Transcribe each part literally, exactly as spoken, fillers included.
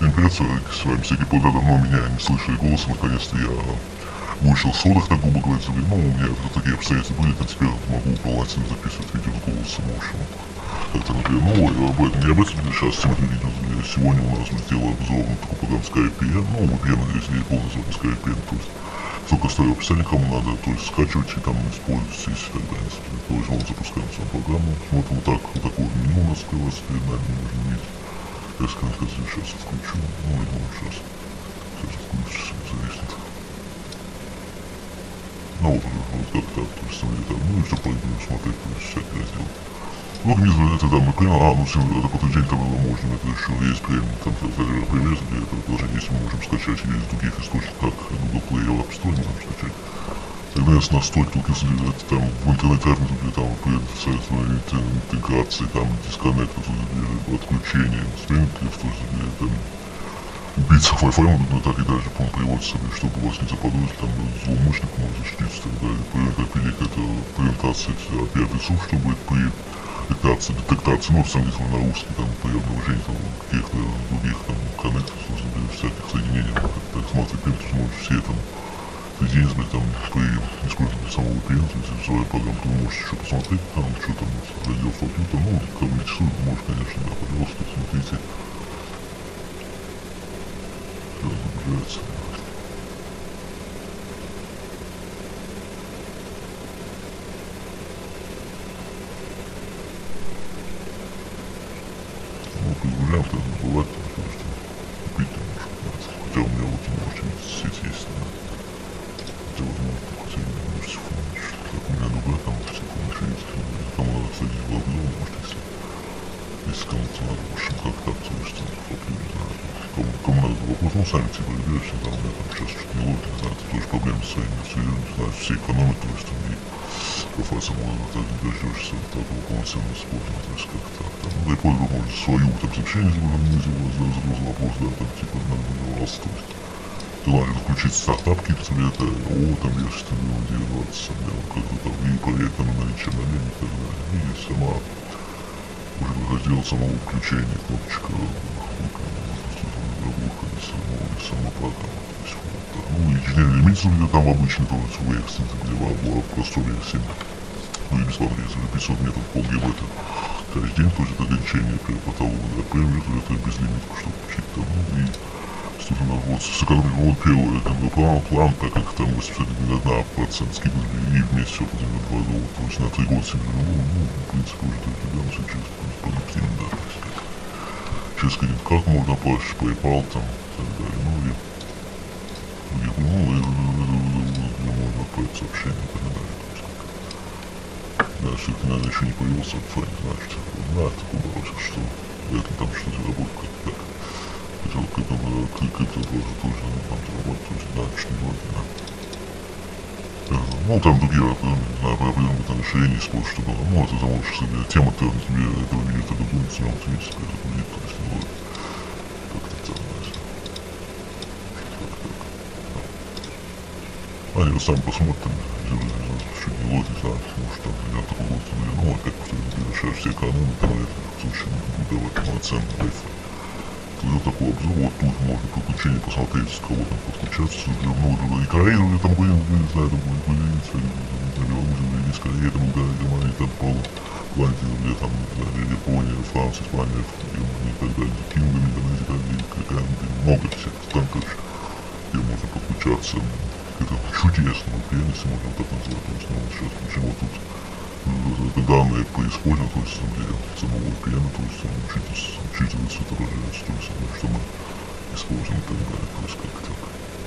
Всем привет, с вами всякие плода, давно меня не слышали голос, наконец-то я выучил содах, так грубо говоря, ну, у меня такие обстоятельства были, а теперь могу полноценно записывать видео с голосом, в общем. Это, например, ну, об этом, не об этом сейчас тема видео, сегодня у нас сделал обзор на такой программу SkyPN, ну, ви пи эн, здесь не полный название SkyPN, то есть ссылка оставлю в описании, кому надо, то есть скачивайте, там используйте и так далее. То есть вот запускаем свою программу, смотрим вот так, вот такое меню у нас открывается перед нами, можно видеть. Я скажу, сейчас включу, ну, я думаю, сейчас, сейчас включится, зависнет. Ну, вот, вот как так, то есть, смотри, там, ну, и все пойдем смотреть, то есть, всякое сделать. Ну, внизу это, там, экран, а, ну, все, это подтверждение, там, можно, это еще есть премия, там, пример для этого приложения, если мы можем скачать из других источников, как Google Play или App Store, можем скачать. Тогда если настойки, только если это там в интернет-армии, где там соответственно интеграции, там дисконнект, отключение, стриминг, то есть там убийца Wi-Fi, ну так и дальше, по-моему, приводится, чтобы вас не заподозрили, там злоумышленник может защититься и так далее. При это презентация эй пи ай-адресов, чтобы при детектации, детектации, ну, сам на русский, там, при обнаружении там каких-то других там коннекторов, всяких соединений, так смотрит, ты можешь все там соединиться, там, при использовании самого ви пи эн, если визуальная программа, то вы можете еще посмотреть, там, что там, раздел статью, там, ну, кого интересует, может, конечно, да, пожалуйста, смотрите. Все загружается. Ну, прогружаем, то забывать, потому что купить не может, хотя у меня вот, можете видеть, сеть есть, да. Хотя возможно, хотя не можете фонить, как у меня другая там все фонишь есть, кому надо садить в обзор, может, если, если кому-то надо, в общем, как так, то есть, фотки, не знаю, кому, кому надо вопрос, ну, сами типа разберешься, там, у меня там сейчас что-то не ловит, не знаю, это тоже проблемы своими, не знаю, все экономят, то есть, там, и профессор можно так не дождешься, так его полноценно использовать, то есть, как так, там, ну, да и пользователь может свою, там, сообщение загрузил, загрузил вопрос, да, там, типа, надо было, то есть, желание включить стартап какие-то себе, это, о, там, версия, там, девятнадцать, как-то там, и проверить там наличие наличия и так далее, и сама, уже раздел самого включения, кнопочка, выхода самого, сама программа, то есть, вот, да. Ну, и инженерный лимит, где там обычно, то есть, в экстенсе, где в простой версии, ну, и бесплатно, если пятьсот метров полгигабайта каждый день, то есть, это ограничение при потолку, да, премию, то это безлимитку, чтобы включить там, ну, и собственно, вот, сэкономить, вот, первый, как бы, план, план, так как там восемьдесят один процент скидывали, и вместе все потом на два доллара, то есть, на три года себе, ну, ну, в принципе, уже так, да, все через, продуктивно, да, то есть, через кредит карт можно оплачивать, PayPal, там, и так далее, ну, и, и ну, и, можно отправить сообщение, и так далее, то есть, как, да, если это, наверное, еще не появился, то не знаю, что, да, такой вопрос, что, это там что-то работает, как так. Хотел к этому, к этому тоже, тоже, там, работать, то есть, да, что не вроде, да. Ну, там другие, не знаю, определенные там расширения используют, чтобы, ну, это заможешь себе, тема-то тебе этого видео, это будет снял, ты видишь, это будет, то есть, ну, как-то там, знаете, как-так. Они вот сами посмотрят, чуть не лот, не знаю, может, там, я такой лот, ну, опять, повторюсь, решаешь все экономы, там, это, в случае, будет давать полноценный Wi-Fi. Вот такой обзор, вот тут можно подключение посмотреть, с кого там подключаться, ну, и Корея, или там, не знаю, там будет появиться, или Беларусь, или из Кореи, там, Германия, там, по Франции, или там, не знаю, Япония, Франция, Испания, Германия, и так далее, Кингдом, Индонезия, какая-нибудь, много всяких стран, короче, где можно подключаться к этому чудесному ви пи эн, если можно так назвать, то есть, ну, сейчас, почему тут данные по использованию, то есть, где самого ви пи эн, то есть, учитывается, учитывается, отображается, то есть, что мы используем и так далее, то есть, как так.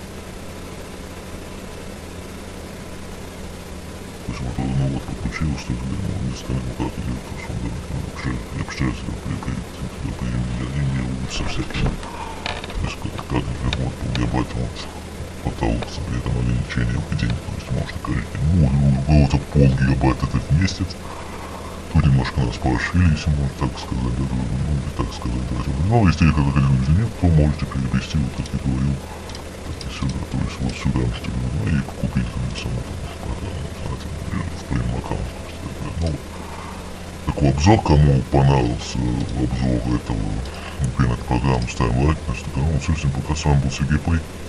То есть, вот, ну, вот, подключилось, что это, ну, не станет, ну, как идет, то есть, он, да, ну, общается, при имею со всякими, то есть, как, как, например, вот, полгигабайт, вот, потолок, при этом ограничение выпадения, то есть, можно говорить, ну, было-то полгигабайта это в месяц, тут немножко нас поошили, если можно так сказать, да, ну, не так сказать, да, но если это ограничение нет, то можете перевести, вот, как я говорил, так и сюда, то есть, вот сюда, ну, и купить, там, само, там, программу, в премиум аккаунт, ну, такой обзор, кому понравился обзор этого мы прием эту программу, ставим лайк, наш канал. Все, всем пока, с вами был Сергей Плей.